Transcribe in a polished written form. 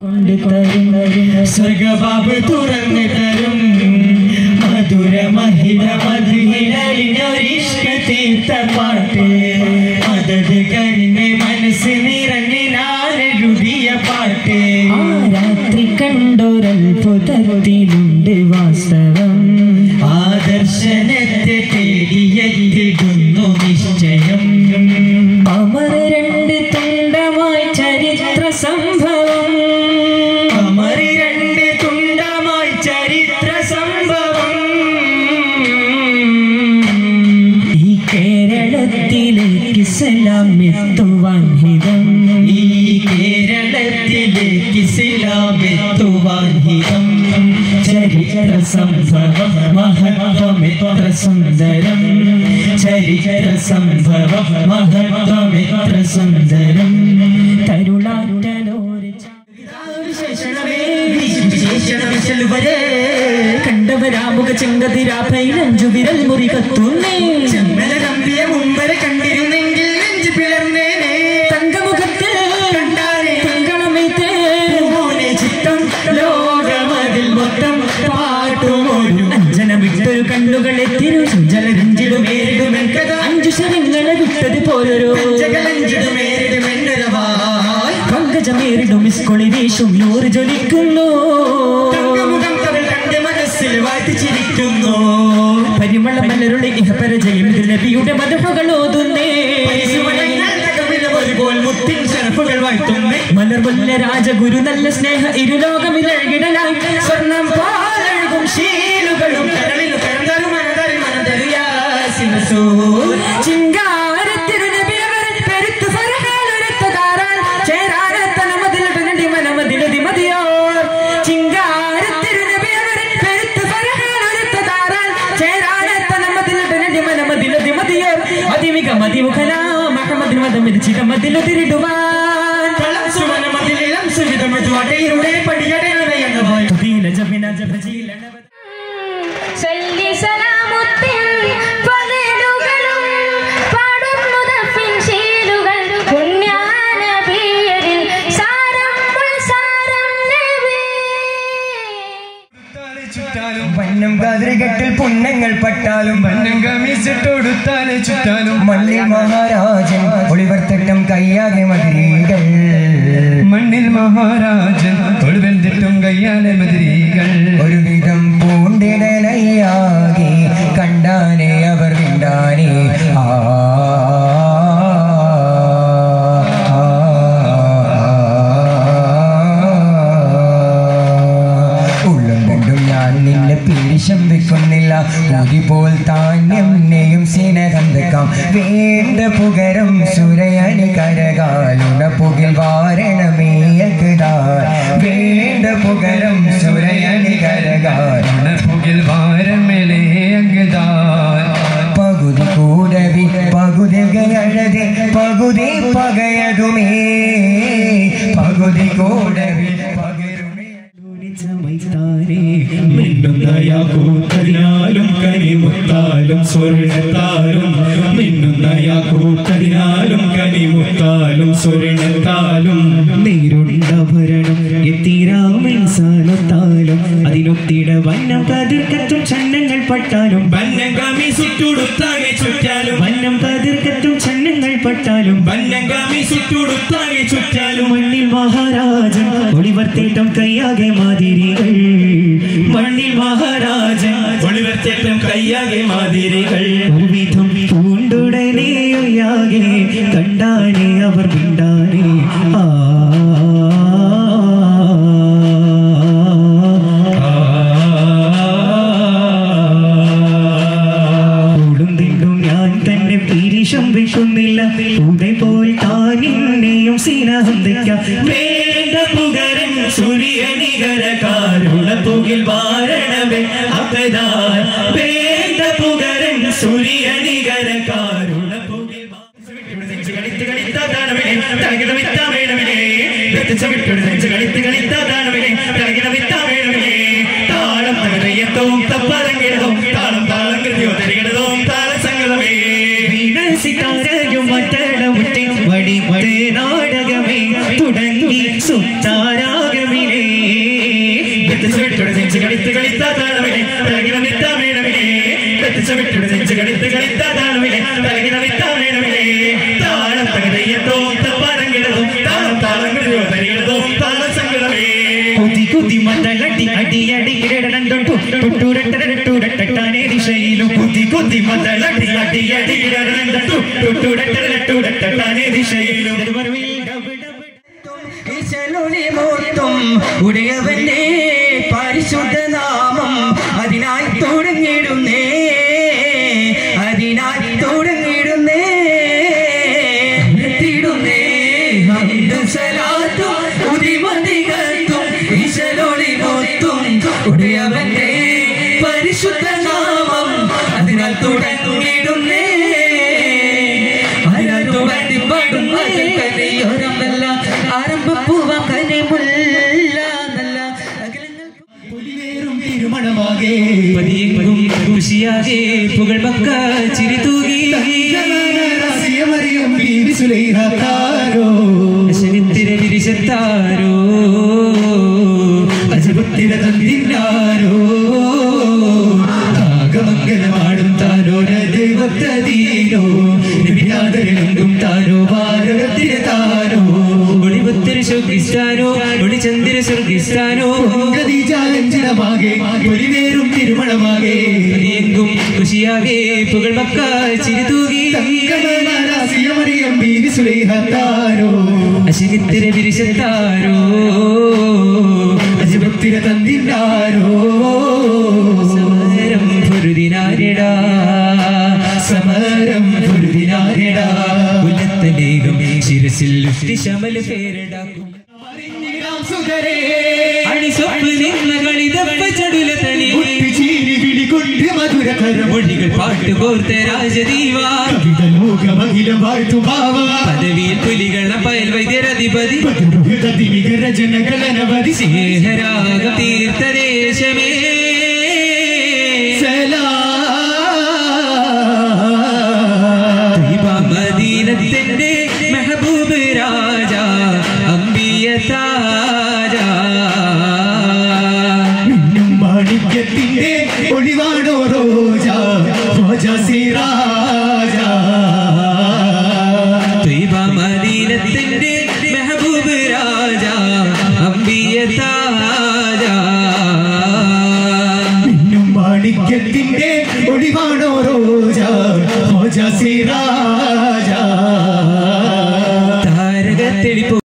സ്വർഗബാബ് തുറന്നു തരും മധുര മഹിത മധുഹിടൊരിഷ്ക തീർത്ത പാട്ട് മദത് കരിഞ്ഞ് മനസ്സ് നിറഞ്ഞ് ഞാനെഴുതിയ പാട്ട് രാത്രി കണ്ടൊരത്ഭുതത്തിലുണ്ട് വാസ്തവം ആദർശനത്തെ തേടിയെത്തിടുന്നു നിശ്ചയം അമര രണ്ട് തുണ്ടമായി ചരിത്ര സംഭവം അമര രണ്ട് തുണ്ടമായി ചരിത്ര സംഭവം ഈ കേരളത്തിലേക്ക് ഇസ്ലാം എത്തുവാൻ ഹിതം ഈ കേരളത്തിലേക്ക് ഇസ്ലാം എത്തുവാൻ ഹിതം ചരിത്ര സംഭവം മഹത്വമെത്ര സുന്ദരം ചരിത്ര സംഭവം മഹത്വമെത്ര സുന്ദരം കണ്ടവരാമുഖ ചെങ്കതിരാഭയിലഞ്ചു വിരൽ മുറി കത്തുന്നേ ചമ്മല കമ്പിയ മുമ്പരെ കണ്ടിരുന്നെങ്കിൽ നെഞ്ചു പിളർന്നേനെ തങ്കമുഖത്ത് കണ്ടാനെ തങ്കണമേത്തേ മോനെ ചിത്തം ലോകമതിൽ മൊത്തം പാട്ടുമൊരു അഞ്ജന വിട്ടൊരു കണ്ണുകളെ തിരു ജലരഞ്ചിടുമേരിടുമെൻ കഥ അഞ്ചു ശരങ്ങളെ വിട്ടത് പോരൊരു ജലഞ്ചിടുമേരിടുമെന്നൊരവായ് പങ്കജമേറിടും ഇസ്കൊളി വീശും നൂറ് ജ്വലിക്കുന്നു തങ്കമുഖം തവൾ തന്റെ മനസ്സിൽ വാഴ്ത്തിച്ചിരിക്കുന്നു പരിമള മലരുടെ ഇഹപരജയം ഇതിൽ നബിയുടെ മദഹുകൾ ഓതുന്നേ ഒരുപോൽ മുത്തിൻ ശരഫുകൾ വാഴ്ത്തുന്നേ മലർവല്ല രാജഗുരു നല്ല സ്നേഹ ഇരുലോകമിതഴകിടലായി സ്വർണം പാലഴുകും ശീലുകളും കരളിലു കരന്തരു മനതരു മനതരു യാസിനസൂ ചിങ്കാരത്തിരു നബിയവരെ പെരുത്തു ഫർഹാലൊരുത്തതാരാൽ ചേരാനത്തന മതിലുടനടി മനമതിലുതി മതിയോർ ചിങ്കാരത്തിരു നബിയവരെ പെരുത്തു ഫർഹാലൊരുത്തതാരാൽ ചേരാനത്തന മതിലുടനടി മനമതിലുതി മതിയോർ അതിമിക മതിമുഖനാ മഹമ്മദിന് മതമിരിച്ചിട മതിലുതിരിടുവാൻ സുമനമതിലിളം സുവിധമതുവടയുടെ പടിയടയുന്ന പോയി തുദീന ജബിന ജബജീല ചൊല്ലി സലാമുത്തിൻ പതിലുകളും പാടുന്നു ദഫിൻ ശീലുകൾ പുണ്യനബിയിൽ സാരം നബി ചുറ്റാലും വന്നം കാതിരികെട്ടിൽ പുന്നങ്ങൾ പട്ടാലും വന്നം കമീസിട്ടൊടുത്താല് ചുറ്റാലും മണ്ണിൽ മഹാരാജൻ ഒളിവർത്തട്ടം കയ്യാകെ മതിരീകൾ മണ്ണിൽ മഹാരാജൻ ഒളിവെന്തിട്ടും കയ്യാലെ മതിരീകൾ ഒരുവിധം പൂണ്ടിടലയ്യാകെ കണ്ടാനേ അവർ വിണ്ടാനേ പിരിശം വെക്കുന്നില്ല ഊതിപോൽ താന്യനെയും സ്നേഹം വെക്കാം വേണ്ട പുകരം സുരയണി കരകാലുണ പുകിൽ വാരണമേയക്കുതാർ വേണ്ട പുകരം സുരയണി കരകാലുണ പുകിൽ വാരമേലേയക്കുതാർ പകുതി കൂടവി പകുതി ഗയഴതെ പകുതി പകയതുമേ പകുതി കൂടവി മിന്നുന്നയാക്കൂത്തതിനാലും കനിമുത്താലും സ്വർണ്ണത്താലും മിന്നുന്നയാക്കൂത്തതിനാലും കനിമുത്താലും സ്വർണ്ണത്താലും നേരുണ്ടഭരണം എത്തിരാമിൻസാനത്താലും അതിനൊത്തിട വന്നം കതിർക്കത്തും ചന്നങ്ങൾ പട്ടാലും വന്നം കമി ചുറ്റുടുത്താകെ ചുറ്റാലും വന്നം കതിർക്കത്തും ചന്നങ്ങൾ പട്ടാലും വന്നം കമി ചുറ്റുടുത്താകെ ചുറ്റാലും മണ്ണിൽ മഹാരാജൻ ഒളിവർത്തേറ്റം കയ്യാകെ മാതിരികൾ മണ്ണിൽ മഹാരാജൻ ഒളിവർത്തേറ്റം കയ്യാകെ മാതിരികൾ ഒരുവിധം പൂണ്ടുടനെയാകെ കണ്ടാനേ അവർ മിണ്ടാനേ ഞാൻ തന്നെ പിരിശം വെക്കുന്നില്ല ഉദയ പോൽ താനിന്നെയും സ്നേഹം വെക്കാം വേണ്ട പുകരൻ സൂര്യനികരകാരുണ പുകിൽ വാരണമേ അകതാർ വേണ്ട പുകരൻ സൂര്യനികരകാരുണ പുകിൽ താളം തകരയത്തവും തപ്പറങ്ങിടതും താളം താളം കൃതിയോ തരികിടതും താള സംഗതമേ സിതാരയും മറ്റടമുറ്റി വടി നാടകമേ തുടങ്ങി സുത്താരാഗമേ വെട്ടിച്ചവിട്ടുടെ നെഞ്ച് കളിത്ത് കളിത്താ താളമിലെ തലകിട നിത്താ വേണമില്ലേ വെട്ടിച്ചവിട്ടുടെ നെഞ്ച് കളിത്ത് കളിത്താ താളമിലെ തലകിട നിത്താ വേണമില്ലേ താളം തകതയ്യത്തോ തപ്പാരം കിടതും താളം താളം കിടതോ തരികിടതോ താളം സങ്കടമേ കുതി കുതി മതലടി അടി അടി കിടടണ്ടു ടുട്ടുടട്ടനെ ദിശയിലും കുതി കുതി മതലടി അടി അടി കിടടണ്ടു ടുട്ടുടട്ടനെ ദിശയിലും ഉടയവന്റെ പരിശുദ്ധ നാമം അതിനായി തുടങ്ങിടുന്നേ സലാത്തും ഉദിമതികത്തും ഈശലോളി മൊത്തും ഉടയവന്റെ പരിശുദ്ധ നാമം അതിനാൽ തുടങ്ങിടുന്നേ ആരംഭപ്പൂവാം കനിമുല്ല നല്ല തിരുമണമാകെ പതിയെങ്കും ഖുശിയാകെ പുകൾ മക്ക ചിരി തൂകി മറിയം ബീവി സുലൈഹ താരോ അശനിത്തിര വിരിശത്താരോ അജപത്തിര തന്നിന്നാരോ ആകമംഗലമാടും താനോര ദൈവത്തീനോ നിബിനാദരനെങ്കും താനോ ഭാരതത്തിര താനോ ഒളിപത്തിര സ്വർഗിസ്ഥാനോ ഒളിചന്ദ്ര സ്വർഗിസ്ഥാനോ ഗതിജാലഞ്ചിതമാകെ ഒലിവേറും തിരുമണമാകെ പതിയെങ്കും ഖുശിയാകെ പുകൾ മക്ക ചിരി തൂകി മറിയം ബീവി സുലൈഹ താരോ അശനിത്തിര വിരിശത്താരോ അജപത്തിര തന്നിന്നാരോ സമരം പൊരുതിനാരിടാ സമരം പൊരുതിനാരിടാ ഉന്നത്തലേഖം ശിരസിൽ ശമൽ പേരടാക്കും മൊഴികൾ പാട്ട് കോർത്ത രാജദീവാ പദവിയിൽ പുലികള പയൽ വൈദ്യരധിപതി ജനഗണനവധി സ്നേഹരാഗ തീർത്ഥദേശമേ മദീനത്തിന്റെ മെഹബൂബ് രാജ അംബിയ താജ മാണിക്യത്തിന്റെ ഒളിവാണോ റോജ റോജ സിറാജ മദീനത്തിന്റെ മെഹബൂബ് രാജ അംബിയ താജ മാണിക്യത്തിന്റെ ഒളിവാണോ റോജ റോജ സിറാജ